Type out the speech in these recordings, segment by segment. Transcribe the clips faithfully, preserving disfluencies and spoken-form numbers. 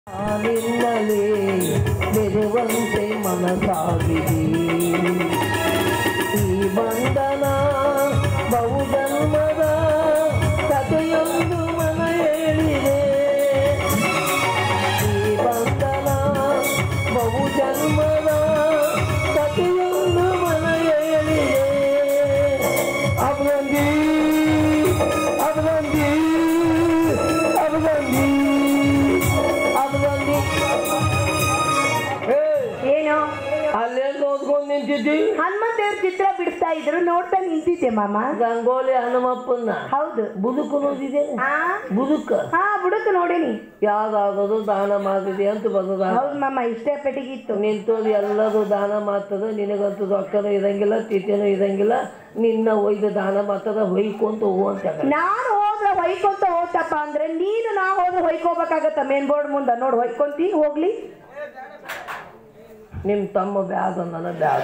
ನಿನ್ನಲೇ ಬೆರುವಂತೆ ಮನಸಾಗಿದೆ ಈ ಬಂಧನ ಬಹುಜನ್ಮದ ಕಥೆಯೊಂದು ಮನ ಹೇಳಿದೆ ಈ ಬಂಧನ ಬಹುಜನ್ಮದ ಕಥೆಯೊಂದು ಮನ ಹೇಳಿದೆ ಅಬ್ರಂದಿ ಅಬ್ರಂದಿ ಅಬ್ರಂದಿ ಏನು ಅಲ್ಲೆಲ್ಲ ಓದ್ಕೊಂಡು ನಿಂತಿದ್ದಿ ಹನುಮಂತೇವ್ರ ಚಿತ್ರ ಬಿಡಿಸ್ತಾ ಇದ್ರು ನೋಡ್ತಾ ನಿಂತಿದ್ದೆ ಮಾಮ. ರಂಗೋಲಿ ಹನುಮಪ್ಪನ್ನ ಹೌದು ಬುದುಕು ನೋಡಿದೆ ಬುದುಕ ಹಾ ಬುಡುಕ್ ನೋಡಿನಿ ಯಾವ್ದಾಗೋದು ದಾನ ಮಾಡಿದೆ ಅಂತ ಬಂದದ. ಹೌದು ಮಾಮ ಇಷ್ಟೇ ಪೆಟ್ಟಿಗಿತ್ತು ನಿಂತೋದು ಎಲ್ಲರೂ ದಾನ ಮಾಡ್ತದ ನಿನಗಂತೂ ರೊಕ್ಕನೂ ಇರಂಗಿಲ್ಲ ತಿಥಿನೂ ಇರಂಗಿಲ್ಲ ನಿನ್ನ ಒಯ್ದು ದಾನ ಮಾಡ್ತದ ಹೊಯ್ಕೊಂತ ಹೂ ಅಂತ. ನಾನು ಹೋದ್ರೆ ಹೊಯ್ಕೊಂತ ಹೋಗ್ತಪ್ಪ ಅಂದ್ರೆ ನೀನು ನಾ ಹೋದ್ರೆ ಹೊಯ್ಕೋಬೇಕಾಗತ್ತ ಮೇನ್ ಬೋರ್ಡ್ ಮುಂದೆ ನೋಡಿ ಹೊಯ್ಕೊಂತಿ ಹೋಗ್ಲಿ. ನಿಮ್ ತಮ್ಮ ಬ್ಯಾದ ನನ್ನ ಬ್ಯಾದ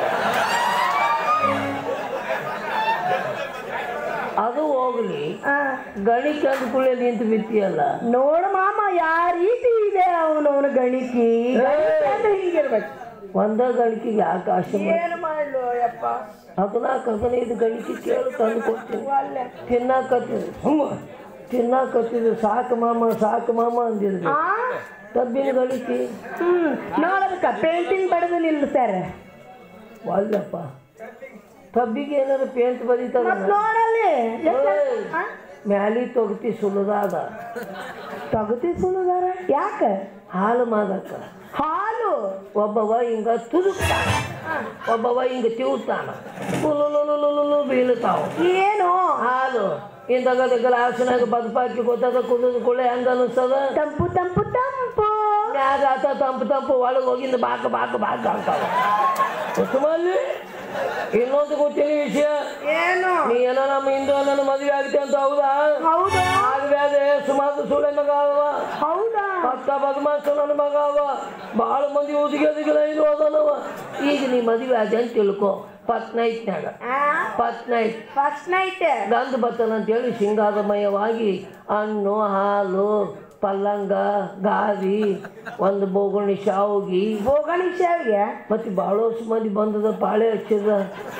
ಅದು ಹೋಗ್ಲಿ ಗಣಿಕ ಅಂದ್ಕೂಳೆ ನಿಂತು ಬಿತ್ತಿಯಲ್ಲ ನೋಡು ಮಾಮ ಯಾವ ರೀತಿ ಇದೆ ಅವನು ಅವನು ಗಣಿಕಿ ಹಿಂಗಿರ್ಬೇಕು. ಒಂದ ಗಣಿಕಿಗೆ ಯಾಕೆ ಆಶೆ ಏನು ಮಾಡ್ಲು ಯಪ್ಪ ಹದಿನಾಲ್ಕು ಹದಿನೈದು ಗಣಿಕೆ ಕೇಳಿ ತಂದು ಕೊಡ್ತೀನಿ ತಿನ್ನಾಕತ್ತಿದ್ರು ಹ್ಞೂ ತಿನ್ನಾಕತ್ತಿದ್ರು ಸಾಕು ಮಾಮ ಸಾಕು ಮಾಮ ಅಂದಿದ್ರು ಕಬ್ಬಿನ ಗಣಿಕೆ ಹ್ಮ್ ನೋಡೋದಕ್ಕ ಪೇಂಟಿಂಗ್ ಬಡದು ನಿಲ್ಲಿಸ್ತಾರ ಒಳ್ಳಪ್ಪ ಕಬ್ಬಿಗೆ ಏನಾರು ಪೇಂಟ್ ಬರೀತಾರ ನೋಡಲ್ಲಿ ಮ್ಯಾಲಿ ತೊಗತಿ ಸುಲದಾದ ತಗತಿ ಸುಲದಾರ ಯಾಕ ಹಾಲು ಮಾಡಕ್ಕ ಹಾಲು ಒಬ್ಬವ ಹಿಂಗ ತುದುಕ್ತಾನ ಒಬ್ಬವ ಹಿಂಗ ತಿವುತ್ತಾನ ಕುಲು ಬೀಳ್ತಾವ ಏನು ಹಾಲು ಇಂದಾಗ ಗ್ಲಾಸ್ನಾಗ ಬದಪಾಕಿ ಗೊತ್ತಾಗ ಕುದಿದ ಕುಳೆ ಹೆಂಗ ಅನಿಸ್ತದ ತಂಪು ತಂಪು ತಂಪು ಮ್ಯಾಗ ಆತ ತಂಪು ತಂಪು ಒಳಗೆ ಹೋಗಿಂದ ಬಾಕ ಬಾಕ ಬಾಕ ಆಗ್ತಾವ. ಕುಸುಮಲ್ಲಿ ಇನ್ನೊಂದು ಗೊತ್ತಿಲ್ಲ ವಿಷಯ ಏನು ನೀ ಏನೋ ನಮ್ಮ ಹಿಂದೂ ನನ್ನ ಮದುವೆ ಆಗ್ತಿ ಅಂತ ಹೌದಾ ಹೌದಾ ಆಗ್ಬೇದೆ ಸುಮಾರು ಸುಳೆ ಮಗ ಅವ ಹೌದಾ ಪಕ್ಕ ಬದಮಾಸ ನನ್ನ ಮಗ ಅವ ಭಾಳ ಮಂದಿ ಉದಿಗೆದಿಗಿಲ್ಲ ಇದು ಹೋದನವ ಈಗ ನೀ ಮದುವೆ ಆದ ಅಂತ ತಿಳ್ಕೊ ಫಸ್ಟ್ ನೈಟ್ನಾಗ ಫಸ್ಟ್ ನೈಟ್ ಫಸ್ಟ್ ನೈಟ್ ಗಂಧ ಬತ್ತನ ಅಂತೇಳಿ ಶೃಂಗಾರಮಯವಾಗಿ ಹಣ್ಣು ಹಾಲು ಪಲ್ಲಂಗ ಗಾದಿ ಒಂದು ಬೋಗುಣಿ ಶಾವಿಗೆ ಬೋಗಣಿ ಶಾವಿಗೆ ಮತ್ತೆ ಭಾಳಷ್ಟು ಮಂದಿ ಬಂದದ ಪಾಳೆ ಹಚ್ಚಿದ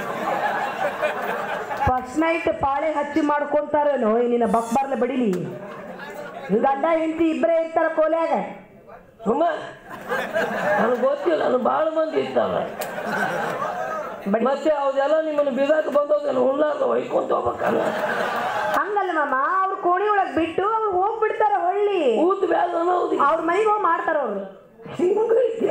ಫಸ್ಟ್ ನೈಟ್ ಪಾಳೆ ಹಚ್ಚಿ ಮಾಡ್ಕೊಂತಾರೇನೋ ನಿನ್ನ ಬಕ್ ಬರ್ಲೆ ಬಡಿಲಿ ಗಂಡ ಹೆಂಡತಿ ಇಬ್ಬರೇ ಇರ್ತಾರ ಕೋಲ್ಯಾಗ ಸುಮ್ಮ ನನಗೆ ಗೊತ್ತಿಲ್ಲ ನಾನು ಭಾಳ ಮಂದಿ ಇರ್ತಾವೆ ಮತ್ತೆ ಅವದೆಲ್ಲ ನಿಮ್ಮನ್ನು ಬಿದಾಕ ಬಂದೋದೇನು ಹುಲ್ಲಾರ್ದ ಹೊಯ್ಕೊಂತ ಹೋಗ್ಬೇಕಲ್ಲ ಹಂಗಲ್ಲ ಮಾಮ ಅವ್ರು ಕೋಣಿ ಒಳಗೆ ಬಿಟ್ಟು ಅವ್ರು ಹೋಗ್ಬಿಡ್ತಾರ ಹೊಳ್ಳಿ ಊತ್ ಬ್ಯಾದ ಅವ್ರ ಮನೆಗೆ ಹೋಗಿ ಮಾಡ್ತಾರ ಅವ್ರು ಹಿಂಗೈತೆ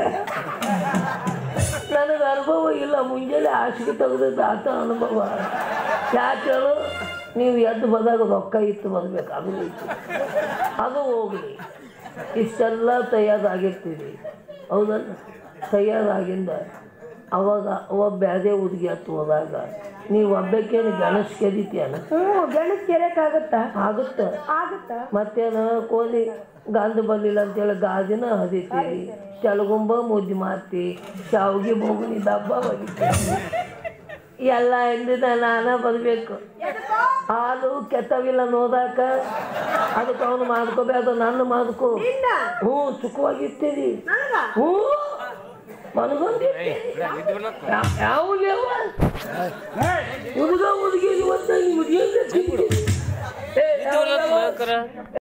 ನನಗೆ ಅನುಭವ ಇಲ್ಲ ಮುಂಜಾನೆ ಹಾಸಿಗೆ ತೆಗೆದದ್ದು ಆತ ಅನುಭವ ಯಾಕೆ ಹೇಳು ನೀವು ಎದ್ದು ಬಂದಾಗ ರೊಕ್ಕ ಇತ್ತು ಬರ್ಬೇಕು ಅದು ಇತ್ತು ಅದು ಹೋಗಲಿ ಇಷ್ಟೆಲ್ಲ ತಯಾರಾಗಿರ್ತೀವಿ ಹೌದಲ್ಲ ತಯಾರಾಗಿಂದ ಅವಾಗ ಒಬ್ಬ ಬ್ಯಾದೆ ಹುಡುಗಿ ಹತ್ತು ಹೋದಾಗ ನೀವು ಒಬ್ಬಕ್ಕೇನು ಗಣೇಶ್ ಕೆರಿತೀಯನ ಹ್ಞೂ ಗಣೇಶ್ ಕೆರೆಕಾಗತ್ತಾ ಆಗುತ್ತ ಆಗುತ್ತ ಮತ್ತೇನು ಕೋಲಿ ಗಂಧ ಬರಲಿಲ್ಲ ಅಂತೇಳಿ ಗಾದಿನ ಹದಿತೀವಿ ತೆಲಗುಂಬ ಮುದ್ದೆ ಮಾಡ್ತಿ ಶಾವಿಗೆ ಬೋಗುನಿ ದಬ್ಬ ಬಗಿತೀವಿ ಎಲ್ಲ ಎಂದಿನ ನಾನ ಬರಬೇಕು ಹಾಲು ಕೆತ್ತವಿಲ್ಲ ನೋದಾಕ ಅದಕ್ಕೆ ಅವನು ಮಾಡ್ಕೋಬೇಕು ನಾನು ಮಾಡ್ಕೋ ಹ್ಞೂ ಸುಖವಾಗಿರ್ತೀರಿ ಹ್ಞೂ ಮನಗೊಂದು ಯಾವ ಹುಡುಗ ಹುಡುಗಿ ಇವತ್ತ